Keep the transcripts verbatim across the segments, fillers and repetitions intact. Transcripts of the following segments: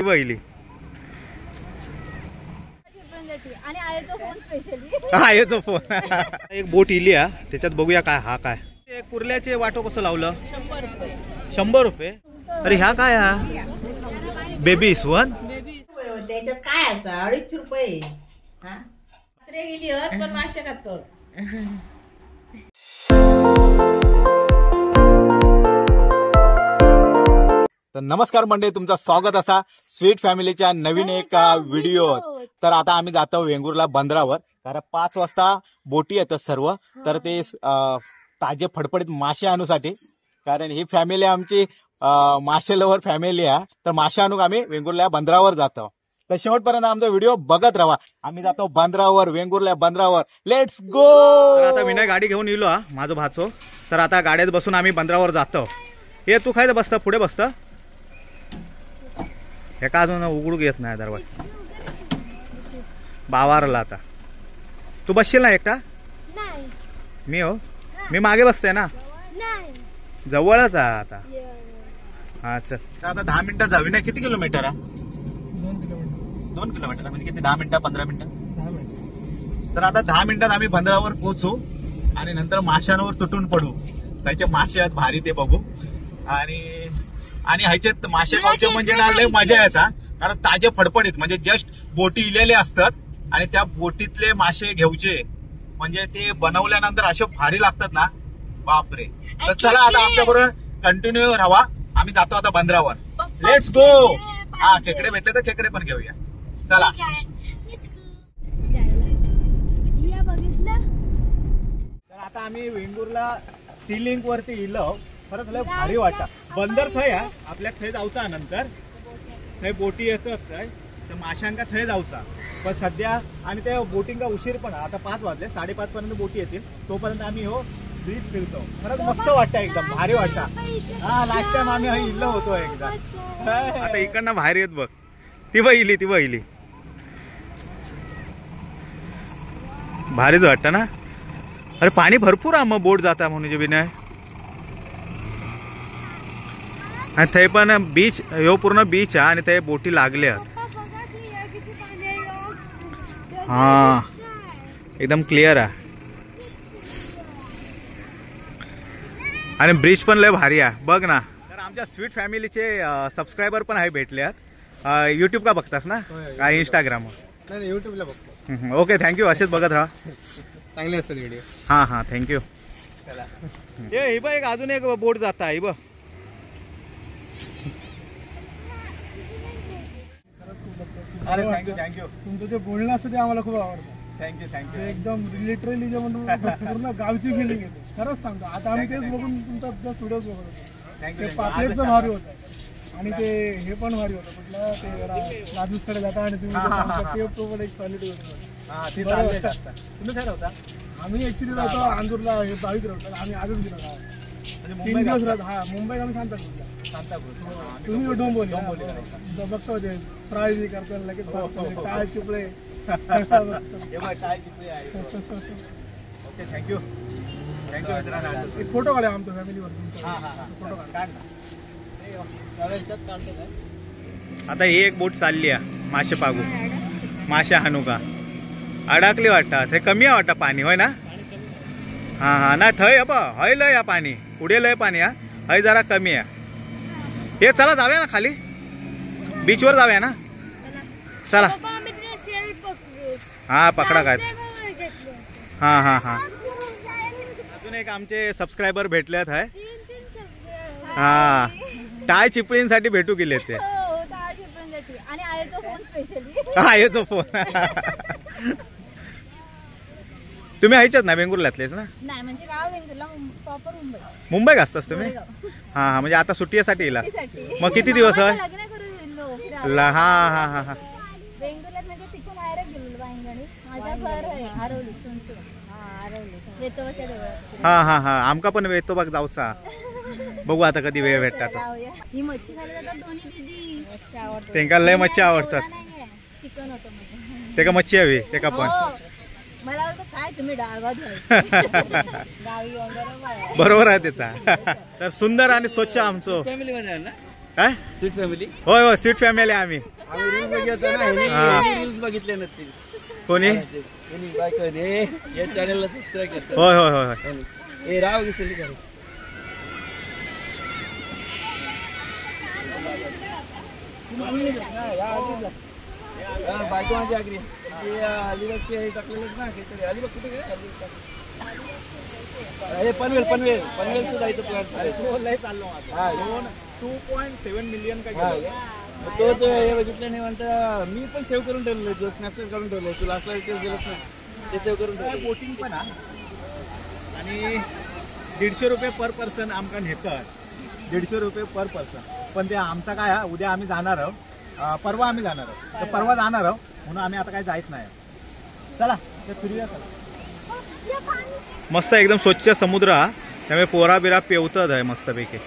पहिली आणि आयचो फोन स्पेशली आयचो फोन एक बोट इली हा त्याच्यात बघूया काय हा काय कुर्ल्याचे वाटो कसं लावलं शंभर रुपये शंभर रुपये अरे ह्या काय हा बेबी स्वन त्याच्यात काय असा अडीच रुपये हा गेली होत पण मासे खातो तर नमस्कार मंडळी, तुमचं स्वागत असा स्वीट फॅमिलीच्या नवीन एका व्हिडिओ. तर आता आम्ही जातो वेंगुर्ला बंदरावर, कारण पाच वाजता बोटी येतात सर्व. तर ते ताजे फडफडीत मासे आणूसाठी, कारण ही फॅमिली आमची मासे लवर फॅमिली आहे. तर मासे आणूक आम्ही वेंगुर्ला बंदरावर जातो. तर शेवटपर्यंत आमचा व्हिडिओ बघत राहा. आम्ही जातो बंदरावर, वेंगुर्ला बंदरावर. Let's go. आता विनय गाडी घेऊन येलो हा माझो भाचो. तर आता गाड्यात बसून आम्ही बंदरावर जातो. हे तू खायचं बसतं पुढे बसतं हे का अजून उघडूक येत नाही दरवाजा बावारला. आता तू बसशील ना एकटा? मी हो मी मागे बसते ना, जवळच आहे आता. हा चल. आता दहा मिनिटं जावी ना. किती किलोमीटर आहे? दोन किलोमीटर दोन किलोमीटर म्हणजे किती? दहा मिनिटं पंधरा मिनिटं. तर आता दहा मिनिटात आम्ही बंदरावर पोहोचू आणि नंतर माशांवर तुटून पडू. त्याचे मासे आहेत भारी ते बघू. आणि आणि ह्याच्यात मासे खायचे म्हणजे ना लय मजा येतात, कारण ताजे फडफडीत म्हणजे जस्ट बोटी इलेले असतात आणि त्या बोटीतले मासे घेऊचे म्हणजे ते बनवल्यानंतर असे भारी लागतात ना, बापरे. तर चला आता आमच्या बरोबर कंटिन्यू राहा. आम्ही जातो आता बंदरावर. Let's go. हा खेकडे भेटले तर खेकडे पण घेऊया. चला. तर आता आम्ही वेंगुर्ला सी लिंक वरती इलो. खरंच लय भारी वाटतं. बंदर थंय आपल्या थंय जाऊचा नंतर थंय बोटी येतात काय तर माशांका थंय जाऊचा. पण सध्या आणि त्या बोटिंगचा उशीर पण आता पाच वाजले, साडेपाच पर्यंत बोटी येतील. तोपर्यंत आम्ही हो ब्रीज फिरतो. खरंच मस्त वाटतं, एकदम भारी वाटतं. हा लास्ट टाइम आम्ही हा इल्लो होतो एकदा. आता इकडनं बाहेर येत बघ. ती बहिली ती बहिली भारीच वाटतं ना. अरे पाणी भरपूर आहे मग बोट जाता म्हणून जे विनय. आणि थंय पण बीच ह्यो पूर्ण बीच आहे आणि ते बोटी लागल्या. हा एकदम क्लिअर आहे आणि ब्रिज पण लय भारी आहे बघ ना. तर आमच्या स्वीट फॅमिलीचे सबस्क्रायबर पण आहे भेटले आहेत. युट्यूब का बघतास ना काय इंस्टाग्रामवर? नाही युट्यूबला बघतो. Okay thank you. असेच बघत राहा, चांगले असतात व्हिडिओ. हा हा थँक्यू. हे बघ एक अजून एक बोट जात आहे बघ. अरे थँक्यू थँक्यू. तुमचं जे बोलणं असतं ते आम्हाला खूप आवडतं. Thank you thank you. एकदम लिटरली जे म्हणून पूर्ण गावची फिलिंग येते. खरंच सांगतो. आता आम्ही तेच बघून तुमचा व्हिडिओ बघत होतो. ते पापलेटचं भारी होतं आणि ते हे पण भारी होतं. म्हटलं ते राजूकडे जाता आणि तुम्ही एक सॉलिड होतं. तुम्ही काय होता? आम्ही ऍक्च्युली राहतो आंदूरला. हे बावीस राहतो. आम्ही आजच गेलो गावात. तीन दिवस राहतो. हा मुंबईत आम्ही सांताक्रूजला. सांताक्रूज. तुम्ही डोंबोली डोंबोली बघतो ते फ्राय बी करताना लगेच काय चिपळे काय चिपळे आहे. Okay thank you thank you. एक फोटो काढा आमच्या फॅमिलीवर. फोटो काढ. आता ही एक बोट चालली आहे मासे पागू मासे हाणू का अडकली वाटतं. ते कमी आहे वाटतं पाणी होय ना. हा हा नाही थंय बा हय लय या पाणी पुढे लय पाणी हा हय जरा कमी आहे. हे चला जाऊया ना खाली बीचवर जाऊया ना. चला हा पकडा काय. हा हा हा अजून एक आमचे सबस्क्रायबर भेटलेत आहे. हा टाय चिपळींसाठी भेटू गेले ते. आणि आयचो फोन स्पेशली आयचो फोन. तुम्ही आयच्यात ना वेंगुर्ल्यातलेच ना? नाही म्हणजे गाव वेंगुर्ला प्रॉपर मुंबई. मुंबई असतास तुम्ही? हा हा म्हणजे आता सुट्टीसाठी येला. मग किती दिवस आहे? हा हा हा हा वेंगुर्ल्यात म्हणजे तिच्या बाहेर गेलो बांगणी. माझं घर आहे आरवली सोनसुर. हा आरवली वेतोबाच्या जवळ. हा हा हा आमका पण वेतोबा जाऊचा. बघू आता कधी वेळ भेटतात. ही मच्छी खायला जातात दोन्ही दीदी. मच्छी आवडते त्यांना लय मच्छी आवडतात. चिकन होतं ते का मच्छी हवी ते का पण मला काय तुम्ही डाळवा बरोबर आहे त्याचा. तर सुंदर आणि स्वच्छ आमचं फॅमिली मध्ये ना. काय स्वीट फॅमिली होय होय स्वीट फॅमिली आम्ही आम्ही रील्स बघितलं ना ह्याने रील्स बघितले नसते कोणी ह्याने बायको ने या चॅनलला सबस्क्राईब केलं होय होय होय होय ए राव दिसली का बायको माझी आगरी अलिबागचे टाकलेलेच ना काहीतरी अलिबाग कुठे काय हे पनवेल पनवेल पनवेलचं जायचं प्लॅन चाललो टू पॉईंट सेवन मिलियन काय तो हे बघितलं नाही म्हणता मी पण सेव्ह करून ठेवलेलं जो स्नॅपचॅट करून ठेवलं तू लास्टला गेलंच नाही ते सेव्ह करून ठेवलं बोटिंग पण हा आणि दीडशे रुपये पर पर्सन आमका नेतात दीडशे रुपये पर पर्सन पण ते आमचा काय हा उद्या आम्ही जाणार आहोत परवा आम्ही जाणार आहोत तर परवा जाणार आहोत म्हणून आम्ही आता काय जायच नाही चला ते फिरूया चला मस्त एकदम स्वच्छ समुद्र हा त्यामुळे पोरा बिरा पेवतच आहे मस्तपैकी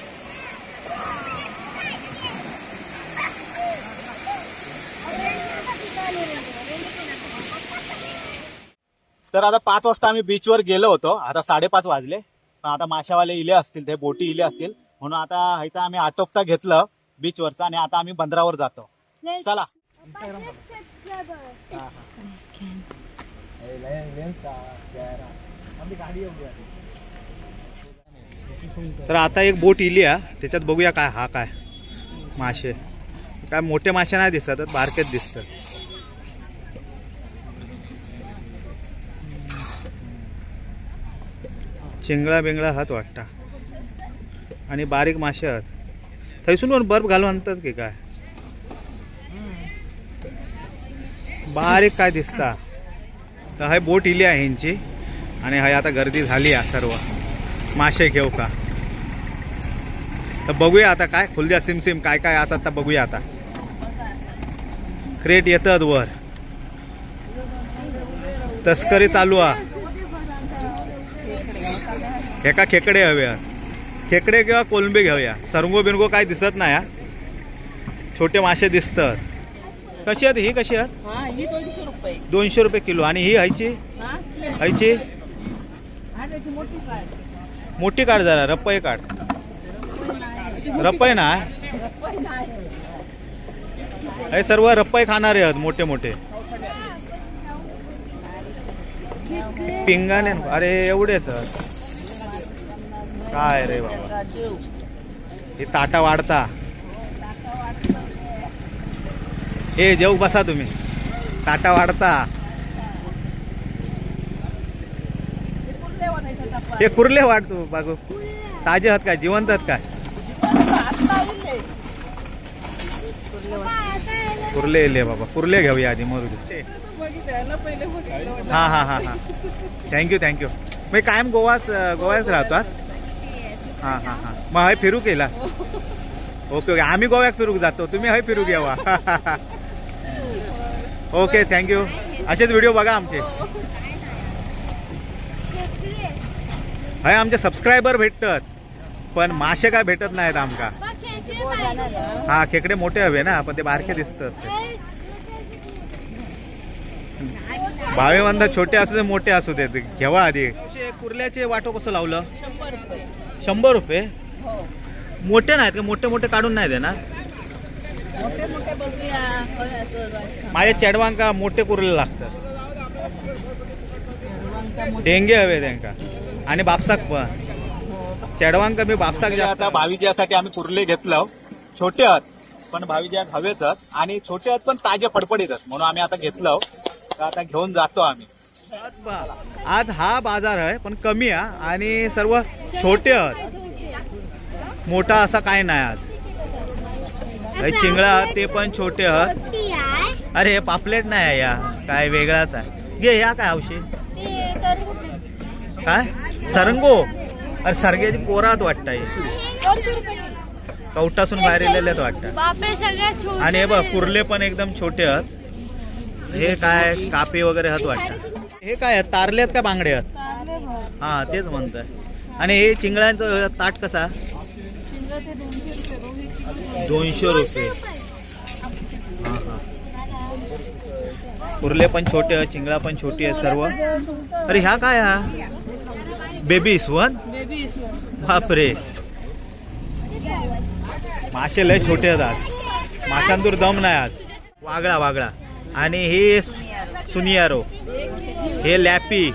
तर आता पाच वाजता आम्ही बीचवर गेलो होतो आता साडेपाच वाजले पण आता माशावाले इले असतील ते बोटी इले असतील म्हणून आता ह्याचा आम्ही आटोपता घेतलं बीचवरचा आणि आता आम्ही बंदरावर जातो चला तर आता एक बोट इली त्याच्यात बघूया काय हा काय मासे काय मोठे मासे नाही दिसत बारकेच दिसतात चिंगळा बिंगळा हात वाटता आणि बारीक मासे आहात थैसून पण बर्फ घालून आणतात की काय बारीक काय दिसता तर हाय बोट इली आहे ह्यांची आणि हाय आता गर्दी झाली आहे सर्व मासे घेऊ का तर बघूया आता काय खुलद्या सिम सिम काय काय असतात तर बघूया आता क्रेट येतात वर तस्करी चालू आहे एका खेकडे हव्या खेकडे किंवा कोलंबी घेऊया सरंगो बिरंगो काय दिसत नाही छोटे मासे दिसतात कशी आहेत ही कशी आहेत दोनशे रुपये किलो आणि ही हायची हायची मोठी काढ जरा रप्पई काढ रप्पई ना हे सर्व रप्पई खाणारे आहेत मोठे मोठे पिंगाने अरे एवढेच काय रे बाबा हे ताटा वाढता हे जेव बसा तुम्ही ताटा वाढता हे कुर्ले वाढतो बागू ताजे आहात काय जिवंत आहात काय कुर्ले येले बाबा कुर्ले घेऊया आधी मग हा हा हा हा थँक्यू थँक्यू मी कायम गोवाच गोव्यात राहतोस हा हा हा मग हय फिरू केलास ओके ओके आम्ही गोव्यात फिरूक जातो तुम्ही हय फिरू घ्यावा ओके थँक्यू असेच व्हिडिओ बघा आमचे हय आमचे सबस्क्रायबर भेटतात पण मासे काय भेटत नाहीत आमका हा खेकडे मोठे हवे ना पण ते बारके दिसतात भावेवंद छोटे असू दे मोठे असू दे घेवा आधी कुर्ल्याचे वाटो कसं लावलं शंभर रुपये मोठे नाहीत का मोठे मोठे काढून नाही देणार माझे चेडवांका मोठे कुर्ले लागतात डेंगे हवे त्यांका आणि बापसाक पण चेडवांका मी बापसाक आता भावीजीसाठी आम्ही कुर्ले घेतलं छोटे आहेत पण भावीजी हवेच आणि छोटे आहेत पण ताजे फडफडीत म्हणून आम्ही आता घेतलं तर आता घेऊन जातो आम्ही आज हा बाजार आहे पण कमी आहे आणि सर्व छोटे आहेत मोठा असा काय नाही आज चिंगळा ते पण छोटे आहेत अरे पापलेट नाही आहे या काय वेगळाच आहे घे या काय औषध काय सरंगो अरे सरग्याची पोरात वाटत कवटासून बाहेर येलेल्यात वाटत आणि हे बघ कुर्ले पण एकदम छोटे आहेत हे काय कापे वगैरे हात वाटत हे काय आहेत तारले आहेत का बांगडे आहेत हा तेच म्हणतोय आणि हे चिंगळ्यांचं ताट कसा दोनशे रुपये हा हा कुर्ले पण छोटे आहेत चिंगळा पण छोटी आहे सर्व अरे ह्या काय हा बेबी इसवण बापरे मासे लय छोटे आहेत आज, माशांतूर दम नाही आज. वागळा वागळा आणि हे सुनियारो, हे लॅपी,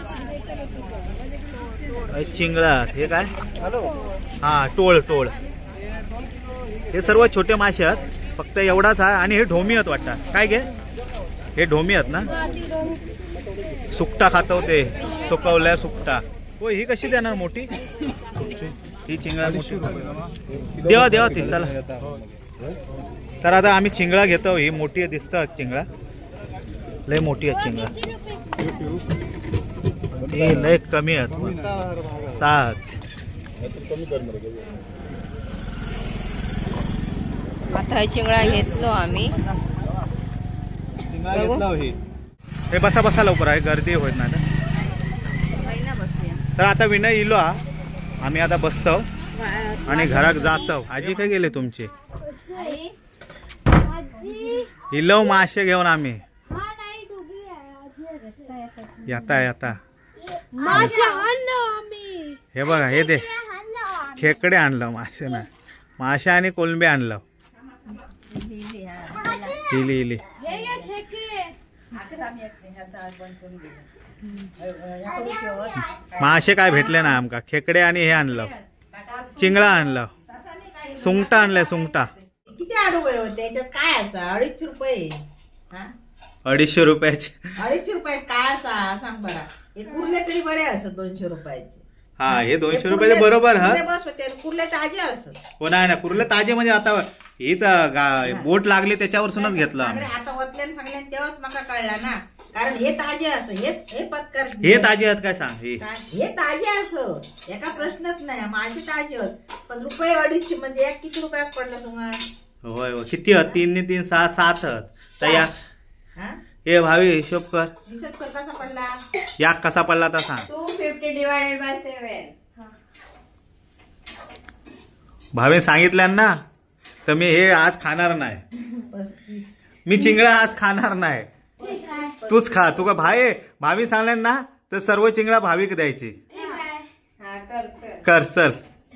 चिंगळा, हे काय हा टोळ टोळ, हे सर्व छोटे मासे आहेत. फक्त एवढाच आहे. आणि हे ढोमी आहेत वाटतं. काय घे, हे ढोमी आहेत ना. सुकटा खातो ते, सुकवल्या सुकटा. हो ही कशी देणार मोठी, ही चिंगळा मोठी देवा देवा ती चला. तर आता आम्ही चिंगळा घेतो. ही मोठी दिसतात चिंगळा, लय मोठी आहे चिंगळा. हे लय कमी आहेत, सात. आता चिंगळा घेतलो आम्ही. चिंगळा घेतला हे. हे बसा बसा लवकर आहे, गर्दी होत नाही ना. बसूया. तर आता विनय इलो हा, आम्ही आता बसतो आणि घरात जातो. आजी काय गेले तुमचे? इलो मासे घेऊन आम्ही येता येता. हे बघा हे दे, खेकडे आणलं, मासे नाही. मासे आणि कोलंबी आणलं. इली इली मासे काय भेटले ना आमका. खेकडे आणि हे आणलं, चिंगळा आणलं, सुंगटा आणलंय. सुंगटा किती आडवे होते त्याच्यात काय असा? अडीचशे रुपये. अडीचशे रुपयाचे. अडीचशे रुपये काय असा सांग बरा. हे कुर्ले तरी बरे असत दोनशे रुपयाचे. हा हे दोनशे रुपयाचे बरोबर. हा बस होते कुर्ले ताजे असत. हो नाही ना, कुर्ले ताजे म्हणजे आता हीच बोट लागली त्याच्यावरसूनच घेतलं. आता होतल्यान सांगल्यान तेव्हाच मला कळला ना, कारण हे ताजे असं. हेच हे पत्कर हे ताजे आहेत काय सांग. हे ताजे असं, एका प्रश्नच नाही. माझे ताजे होत, पण रुपये अडीचशे म्हणजे एक किती रुपयात पडलं सुमार? होय होय. किती आहेत? तीन तीन सहा सात आहेत. तर या हे भावी हिशोब कर. हिशोब कर कसा पडला, या कसा पडला तर सांग. Two fifty divided by seven. भावे सांगितलं ना, तर मी हे आज खाणार नाही. मी चिंगळा आज खाणार नाही. तूच खा. तू का भाई भावी सांगल्यान ना, तर सर्व चिंगळा भावीक द्यायची. कर चल.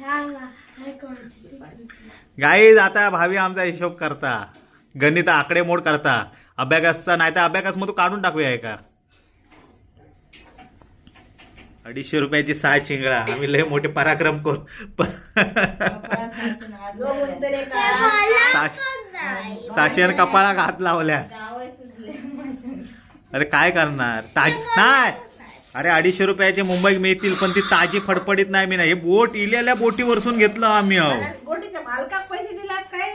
गाईज आता भावी आमचा हिशोब करता, गणित आकडे मोड करता. अभ्यासचा नाही तर अभ्यास मग तू काढून टाकूया का. अडीचशे रुपयाची सहा चिंगळा. आम्ही लय मोठे पराक्रम करू. साशेन कपाळा हात लावल्या. अरे काय करणार, ताज नाही. अरे अडीचशे रुपयाचे मुंबईत मिळतील, पण ती ताजी फडफडीत नाही. मी नाही, हे बोट इलेल्या बोटीवरसून घेतलं आम्ही. बोटीच्या मालकाक पैसे दिलास काय?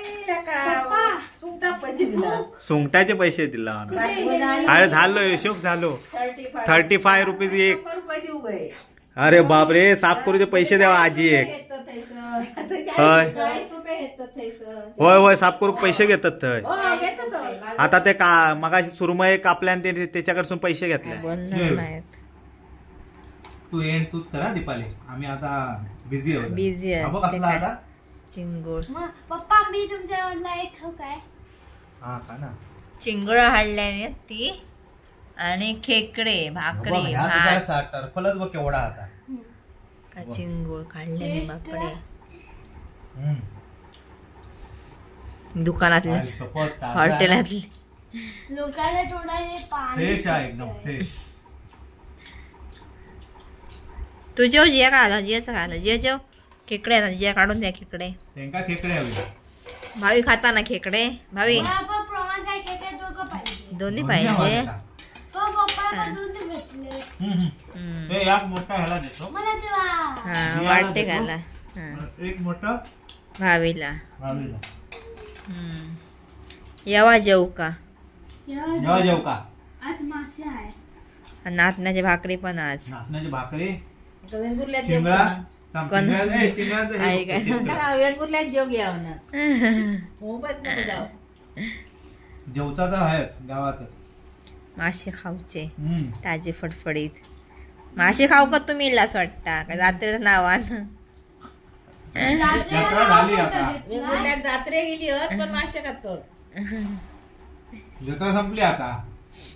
पैसे दिला, सुंगटाचे पैसे दिला. अरे झालो हिशोब झालो. थर्टी फाय रुपीज एक. अरे बापरे, साफ करूचे पैसे द्यावा आजी एक. होय होय होय साफ करू पैसे घेतात थंय. आता ते का मगाशी सुरमई कापल्या आणि त्याच्याकडसून पैसे घेतले. तू एंड तूच करा दीपाली, आम्ही आता बिझी आहोत. बिझी आता चिंगूळ. पप्पा मी तुमच्या एक खाऊ काय? हा का ना. चिंगूळ हाडल्याने ती आणि खेकडे भाकरी भात. टरफलच बघ केवढा आता. चिंगूळ काढल्याने भाकरे दुकानातले हॉटेलातले. लोकांना तोडायला पाणी फ्रेश आहे एकदम फ्रेश. तू जेव जिया काढला, जियाचं खायला. जिया जेव खेकडे आता जिया काढून द्या खेकडे. त्यांका खेकडे हवी. भावी खाता ना खेकडे. भावी दोन्ही पाहिजे. मोठा ह्याला देतो. हा वाटते खायला. एक मोठा भावीला. भावीला येवा जेऊ का. जेव्हा जेव का. आज मासे आहे. नाचण्याची भाकरी पण आज. नाचण्याची भाकरी. वेंगुर्ल्यात जेव घ्या ना. जेवचा तर आहेच गावातच. मासे खाऊचे ताजे फडफडीत. मासे खाऊ का तुम्ही इलास वाटता का जात्रेच नावान. जात्रे गेली होत पण मासे खातो. जत्रा संपली आता.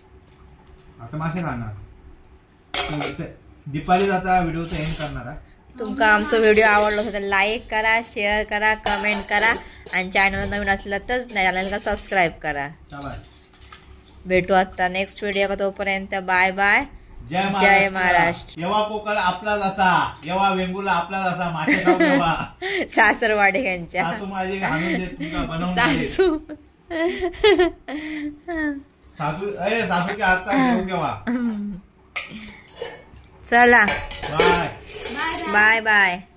आता मासे खाणार. दीपाली आता व्हिडिओचा एंड करणार. तुमका आमचा व्हिडिओ आवडला असेल तर लाईक करा, शेअर करा, कमेंट करा आणि चॅनल नवीन असला तर चॅनलला सबस्क्राईब करा. भेटू आता नेक्स्ट व्हिडिओ. तोपर्यंत बाय बाय. जय महाराष्ट्र. येवा कोकण आपलाच असा, येवा वेंगुला आपलाच असा. मासे खाऊ येवा. सासरवाडी यांच्या सासू माझी आणून देत तुमका बनवून सासू सासू अरे सासू के हातचा घेऊ घेवा. चला बाय बाय बाय.